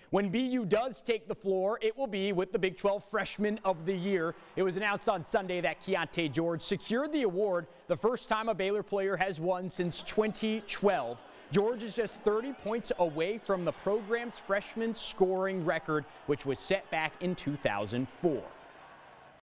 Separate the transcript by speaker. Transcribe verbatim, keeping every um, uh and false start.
Speaker 1: When B U does take the floor, it will be with the Big twelve Freshman of the Year. It was announced on Sunday that Keyonte George secured the award, the first time a Baylor player has won since twenty twelve. George is just thirty points away from the program's freshman scoring record, which was set back in two thousand four.